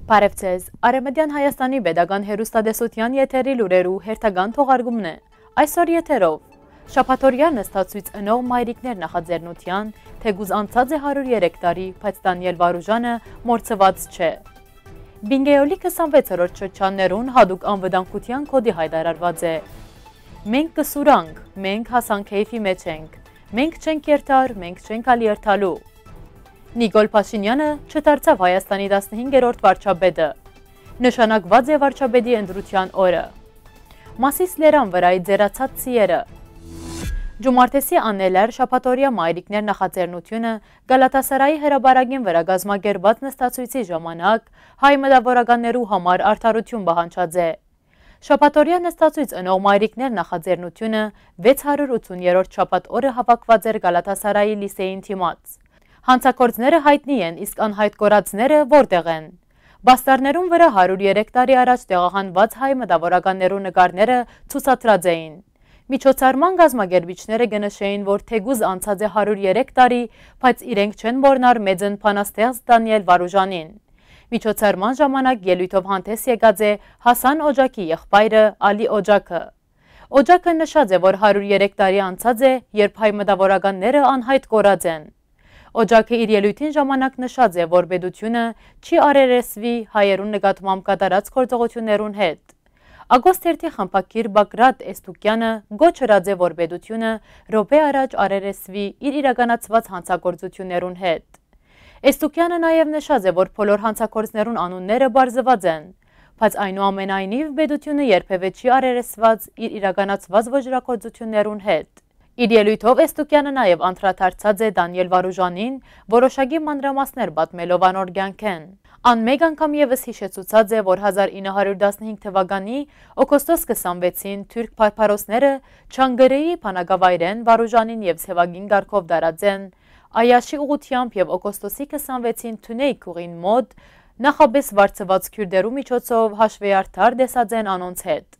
Բարև ձեզ, Արևմտյան Հայաստանի Պետական հեռուստատեսության եթերի լուրերու հերթական թողարկումն է։ Այսօր եթերով շաբաթօրյա նստածույց ընող մայրիկներ նախաձեռնության, թեկուզ անցած է 103 տարի, բայց Դանիել Վարուժանը մորցված չէ։ Բինգեոլի 26-րդ շրջաններուն հատուկ անվտանգության կոդի հայտարարված է։ Մենք կսուրանք, մենք հասան քեյֆի մեջ ենք, մենք չենք երթար, մենք չենք ալ երթալու։ Նիկոլ Փաշինյանը չդարձավ Հայաստանի 15-րդ վարչապետը։ Նշանակված է վարչապետի ընտրության օրը։ Մասիս լերան վրայի ձերացած սիերը։ Ջումարտեսի անելար շաբաթօրյա մայրիկներ նախաձեռնությունը Գալաթասարայի հրաբարագին վրա կազմակերպված նստածույցի ժամանակ հայ մտավորականներու համար արդարություն պահանջած է։ Շաբաթօրյա նստածույց ընող մայրիկներ նախաձեռնությունը 680-րդ շաբաթ օրը հավաքված էր Գալաթասարայի լիսեին թիմաց։ Հանցագործները հայտնի են, իսկ անհայտ կորածները որտեղ են։ Բաստարներուն վրա 103 տարի առաջ տեղահանված հայ մտավորականներու նկարները ցուցադրած էին։ Միջոցառման կազմակերպիչները կնշեին, որ թեկուզ անցած է 103 տարի, բայց իրենք չեն մոռնար մեծն բանաստեղծ Դանիել Վարուժանին։ Միջոցառման ժամանակ ելույթով հանդես եկած է Հասան Օջակի եղբայրը Ալի Օջակը։ Օջակը նշած է, որ 103 տարի անցած է, երբ հայ մտավորականները անհայտ կորած են։ Օջակը իր ելույթին ժամանակ նշած է, որ պետությունը չի արերեսվի հայերուն նկատմամբ կատարած գործողություններուն հետ։ Ագոստ 1-ի խմբակիր Բագրատ Էստուկյանը գոչ հրած է, որ պետությունը րոպե առաջ արերեսվի իր իրականացված հանցագործություններուն հետ։ Էստուկյանը նաև նշած է, որ բոլոր հանցագործներուն անունները բարձված են, բայց այնուամենայնիվ պետությունը երբևէ չի արերեսված իր իրականացված ոճրագործություններուն հետ։ Իր ելույթով Էստուկյանը նաև անդրադարձած է Դանիել Վարուժանին, որոշակի մանրամասներ պատմելով անոր կյանքեն։ Ան մեկ անգամ ևս հիշեցուցած է, որ 1915 թվականի օգոստոս 26-ին թուրք փարփարոսները Չանգրեի բանակավայրեն Վարուժանին եւ Սևագին գարքով դարածեն Այաշի ուղությամբ եւ օգոստոսի 26-ին Թունեյ քուղին մոտ նախապես վարձված քյուրդերու միջոցով հաշվեարդար դեսած են անոնց հետ։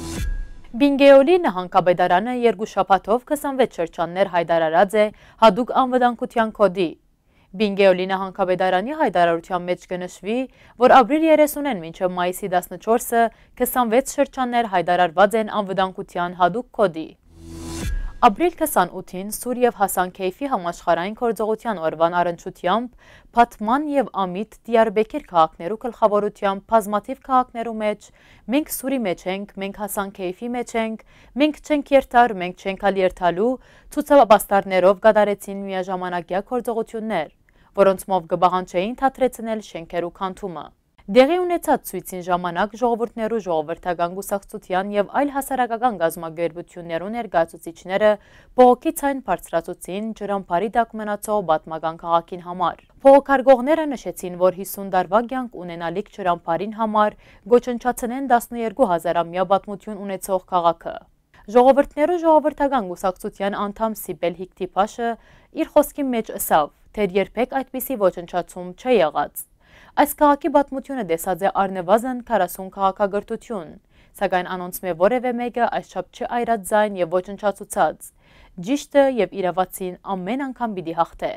Բինգեոլի նահանգապետարանը երկու շաբաթով 26 շրջաններ հայտարարած է հատուկ անվտանգության կոդի։ Բինգեոլի նահանգապետարանի հայտարարության մեջ կնշվի, որ ապրիլ 30-ին մինչև մայիսի 14-ը 26 շրջաններ հայտարարված են անվտանգության հատուկ կոդի։ Ապրիլ 28-ին Սուր և Հասան Քեյֆի համաշխարհային գործողության օրվան առնչությամբ Փաթման և Ամիդ Դիարբեկիր քաղաքներու գլխավորությամբ բազմաթիվ քաղաքներու մեջ մենք Սուրի մեջ ենք, մենք Հասան Քեյֆի մեջ ենք, մենք չենք երթար, մենք չենք ալ երթալու ցուցաբաստարներով կատարեցին միաժամանակյա գործողություններ, որոնցմով կպահանջեին թատրեցնել շենքերու քանդումը։ Դեղի ունեցած ցույցին ժամանակ ժողովուրդներու ժողովրդական կուսակցության եւ այլ հասարակական գազམ་ագերբություններու ներկայացուցիչները բողոքի ցայն բարձրացուցին ջրամբարի տակ մնացող պատմական քաղաքին համար։ Բողոքարգողները նշեցին, որ 50 տարվա կյանք ունենալիք ջրամբարին համար գոչնչացնեն 12000-ամյա պատմություն ունեցող քաղաքը։ Ժողովուրդներու ժողովրդական կուսակցության անդամ Սիբել Հիկտիփաշը իր խոսքի մեջ ասավ, թե երբեք այդպիսի ոչնչացում չի եղած։ Այս քաղաքի պատմությունը դեսած է առնվազն 40 քաղաքագրթություն, սակայն անոնց մե որևէ մեկը այսչափ չի այրած ձայն եւ ոչնչացուցած։ Ճիշտը եւ իրավացին ամեն անգամ պիտի հաղթե։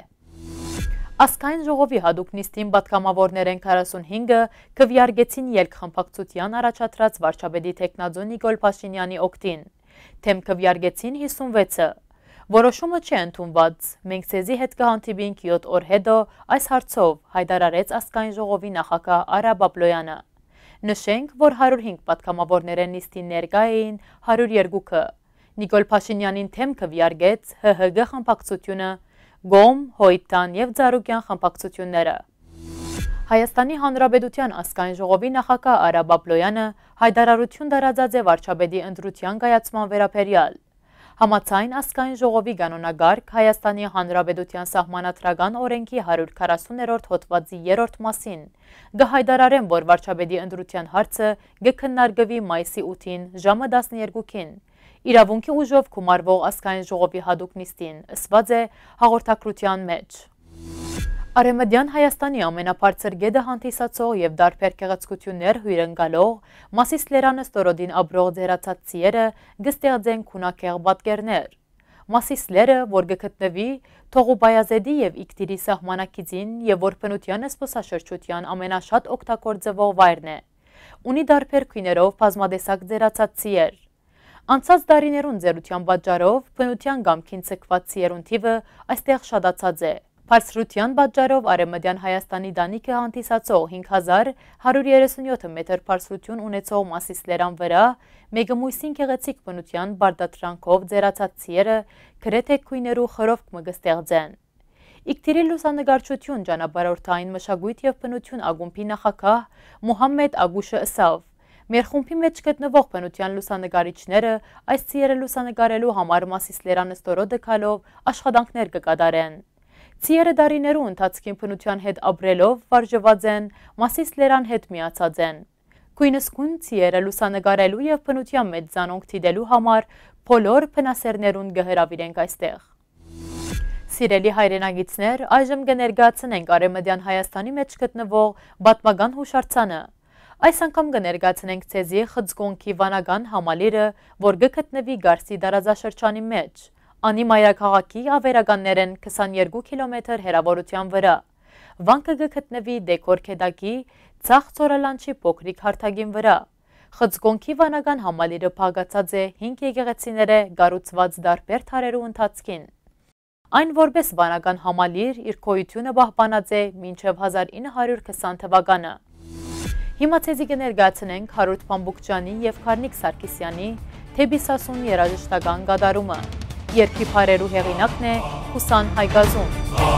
Ասկային ժողովի հատուկ նիստին պատգամավորներեն 45-ը քվեարկեցին ելքխմբակցության առաջադրած վարչապետի տեխնազո Նիկոլ Փաշինյանի օգտին։ Թեմ քվեարկեցին 56-ը։ Որոշումը չի ընդունված, մենք ցեզի հետ կհանդիպինք 7 օր հետո այս հարցով հայտարարեց ասկային ժողովի նախագահ Արա Բաբլոյանը։ Նշենք, որ 105 պատգամավորներեն նիստին ներկա էին 102-ը։ Նիկոլ Փաշինյանին թեմ քվեարկեց ՀՀԳ խմբակցությունը, Գոմ, Հոյտան եւ Ձարուկյան խմբակցությունները։ Հայաստանի Հանրապետության ասկային ժողովի նախագահ Արա Բաբլոյանը հայտարարություն տարածած է վարչապետի ընտրության կայացման վերաբերյալ։ Համաձայն ասկային ժողովի կանոնագարք Հայաստանի Հանրապետության սահմանադրական օրենքի 140-րդ հոդվածի 3-րդ մասին կհայտարարեն, որ վարչապետի ընտրության հարցը կքննարկվի մայիսի 8-ին ժամը 12-ին։ Իրավունքի ուժով գումարվող ասկային ժողովի հատուկ նիստին ասված է հաղորդակցության մեջ։ Արևմտյան Հայաստանի ամենաբարձր գետը հանդիսացող եւ դարբեր գեղեցկություններ հյուրընկալող Մասիս լերանը ստորոդին ապրող ձերացած սիերը կստեղծեն քունակեղ պատկերներ։ Մասիսլերը, որ գտնվի Թողուբայազեդի եւ Իգդիրի սահմանակիցին եւ որ բնության զբոսաշրջության ամենաշատ օգտագործվող վայրն է։ Ունի դարբեր քույներով բազմադեսակ ձերացած ցիեր։ Անցած դարիներուն ձերության պատճառով բնության գամքին ցկված ցիերուն թիվը այստեղ շատացած է։ Բարձրության պատճառով Արևմտյան Հայաստանի դանիքը հանդիսացող 5137 մետր բարձրություն ունեցող Մասիսլերան վրա մեգամույսին գեղեցիկ բնության բարդատրանքով ձերացած ցիերը գրեթե քույներու խրովք մը կստեղծեն։ Իգդիրի լուսանկարչություն ճանապարհորդային մշակույթ եւ բնություն ակումբի նախագահ Մուհամմեդ Ագուշը ըսավ. Մեր խումբի մեջ գտնվող բնության լուսանկարիչները այս ցիերը լուսանկարելու համար Մասիսլերան ստորոդը քալով աշխատանքներ կկատարեն։ Ցիերը դարիներու ընթացքին բնության հետ ապրելով վարժված են, Մասիսլերան հետ միացած են։ Քույնսկուն ցիերը լուսանկարելու եւ բնության մեջ զանոնք դիտելու համար բոլոր բնասերներուն կհրավիրենք այստեղ։ Սիրելի հայրենագիտներ, այժմ կներկայացնենք Արևմտյան Հայաստանի մեջ գտնվող պատմական հուշարձանը։ Այս անգամ կներկայացնենք ցեզի Խցկոնքի վանական համալիրը, որ գտնվի Գարսի դարաձաշրջանի մեջ։ Անի մայրաքաղաքի ավերականներեն 22 կիլոմետր հեռավորության վրա։ Վանքը գտնվի Դեկոր քեդակի ցախ ծորալանչի փոքրիկ հարթակին վրա։ Խցկոնքի վանական համալիրը փակացած է 5 եկեղեցիները կառուցված դարբեր դարերու ընթացքին։ Այն որպես վանական համալիր իր գոյությունը պահպանած է մինչև 1920 թվականը։ Հիմա ցեզի կներկայացնենք Հարութ Փամբուկչյանի եւ Քարնիկ Սարգսյանի Թեբի Սասուն երաժշտական կատարումը։ Երգի փարերու հեղինակն է Հուսան Հայգազուն։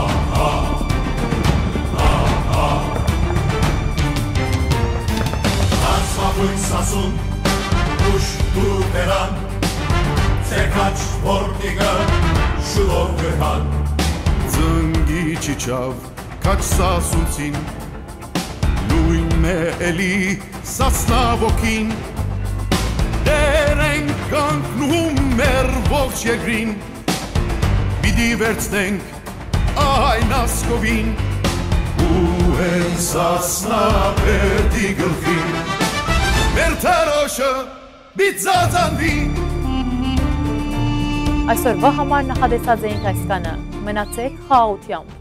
Անցավույն Սասուն, ուշ դու բերան, ցերկաչ որտիգը շուտով գրհան։ Ծնգի չիչավ, կաչ Սասունցին, լույն է էլի Սասնավոքին, դեր ենք կանգնում մեր ողջ եգրին, պիտի վերցնենք այն ասկովին, ու են Սասնապետի գլխին, մեր թարոշը բիծածանվի։ Այսօրվա համար նախադեсած էինք այսքանը, մնացեք խաղաղությամբ։